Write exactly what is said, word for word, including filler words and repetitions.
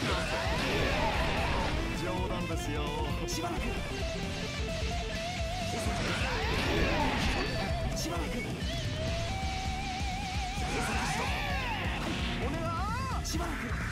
冗談ですよ。 しばらくしばらくお願いしばらく